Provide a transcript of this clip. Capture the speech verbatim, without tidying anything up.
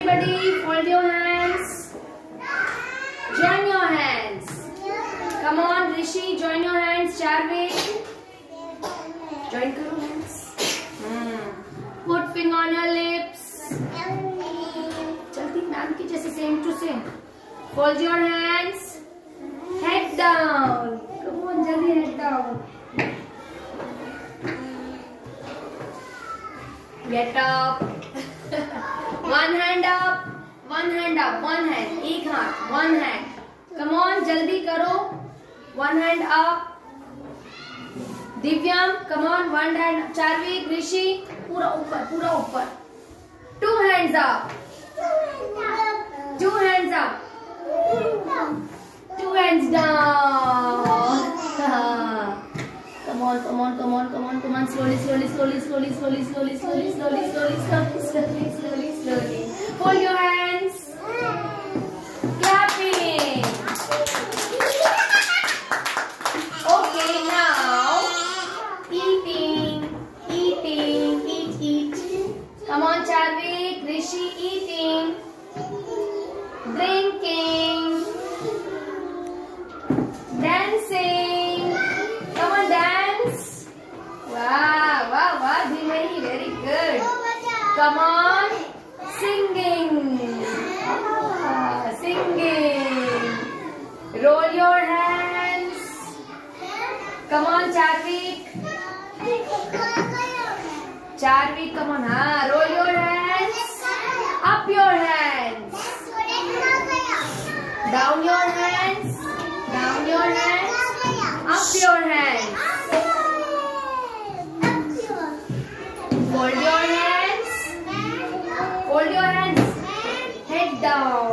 Everybody, fold your hands. Join your hands. Come on, Rishi, join your hands. Charvik, join karo hands. Hmm. Put finger on your lips. Jaldi, ma'am ki jaise same to same. Fold your hands. Head down. Come on, jaldi head down. Get up. One hand up. One hand up. One hand. एक हाथ. One hand. Come on, जल्दी करो. One hand up. Divyam, come on. One hand. Charvik, Rishi, पूरा ऊपर, पूरा ऊपर. Two hands up. Two hands up. Two hands down. Come on, come on, come on, come on, come on. Slowly, slowly, slowly, slowly, slowly, slowly, slowly, slowly, slowly, slowly, slowly, slowly, slowly. Hold your hands. Clapping. Okay, now eating, eating, eat, eat. Come on, Charvik, Rishi, eating, drinking, dancing. Come on, dance. Wow, wow, wow, Dhimai, very good. Come on, singing. Ah, singing. Roll your hands. Come on, Charvik. Charvik, come on. Ah, roll your hands. Up your hands. Down your hands. Down your hands. Up your hands. Fold your hands. Fold your hands. Head down.